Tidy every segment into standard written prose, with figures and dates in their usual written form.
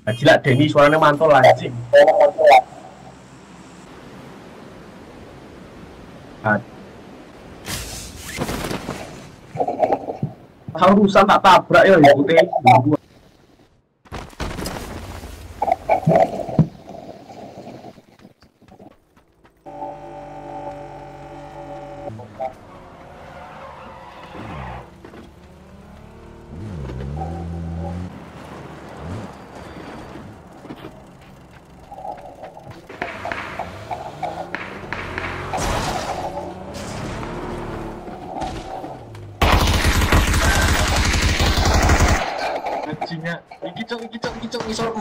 Nah, gila Denny suaranya mantul anjing. Nah, harusan tak tabrak ya ikutin gua. Anjingnya, iki cok ngisorku.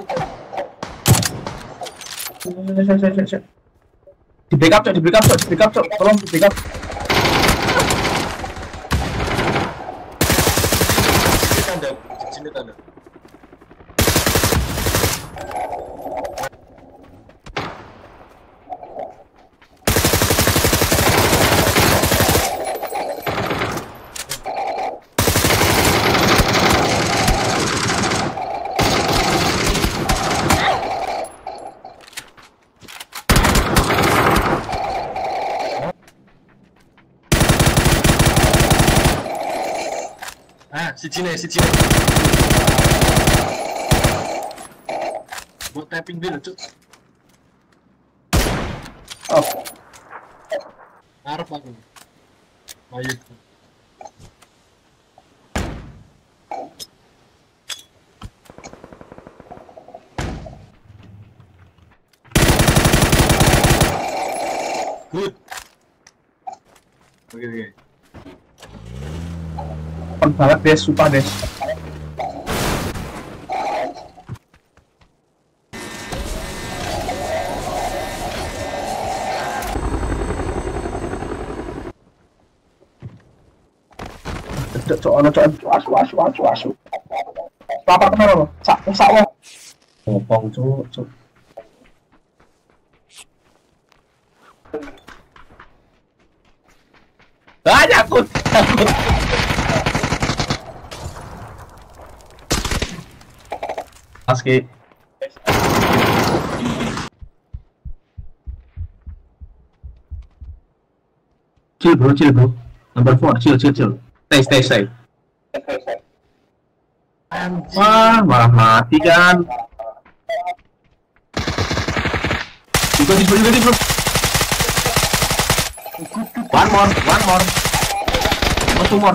Di backup cok, tolong di backup. Sini tanda. Si Cine. Buat tapping dulu, cuk. Oh. Ngarep aku. Mayit. Good. Oke. Banget Des, sumpah Des. Asu. Lapar kenapa lo? Sak lo. Ngopong cuk. Nyakut. Aski. Chill bro. Number 4, chill. Stay. Wah, malah mati kan. Juga bro. One more. Two more.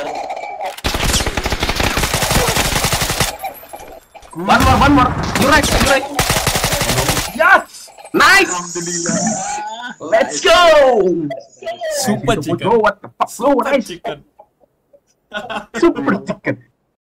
One more. You're right. Yes! Nice! Alhamdulillah. Let's go! Super chicken. What the fuck? So nice. Chicken. Super chicken.